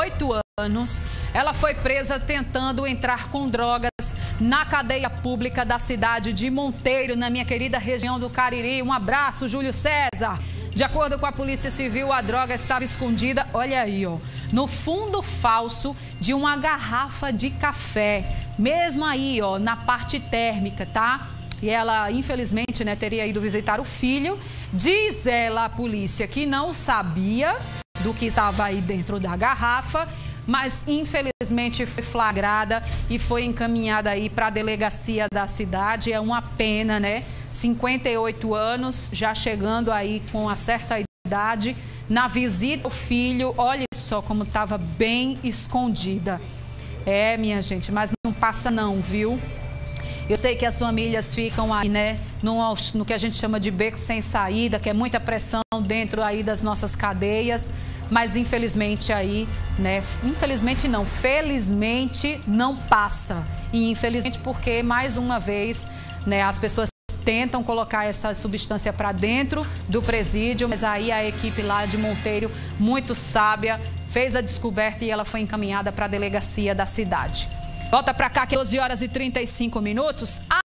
58 anos. Ela foi presa tentando entrar com drogas na cadeia pública da cidade de Monteiro, na minha querida região do Cariri. Um abraço, Júlio César. De acordo com a Polícia Civil, a droga estava escondida, olha aí, ó, no fundo falso de uma garrafa de café. Mesmo aí, ó, na parte térmica, tá? E ela, infelizmente, né, teria ido visitar o filho. Diz ela, a polícia, que não sabia do que estava aí dentro da garrafa, mas infelizmente foi flagrada e foi encaminhada aí para a delegacia da cidade. É uma pena, né? 58 anos, já chegando aí com uma certa idade, na visita ao filho, olha só como estava bem escondida. É, minha gente, mas não passa não, viu? Eu sei que as famílias ficam aí, né, no que a gente chama de beco sem saída, que é muita pressão dentro aí das nossas cadeias, mas infelizmente aí, né, infelizmente não, felizmente não passa. E infelizmente porque, mais uma vez, né, as pessoas tentam colocar essa substância para dentro do presídio, mas aí a equipe lá de Monteiro, muito sábia, fez a descoberta e ela foi encaminhada para a delegacia da cidade. Volta para cá, 12 horas e 35 minutos.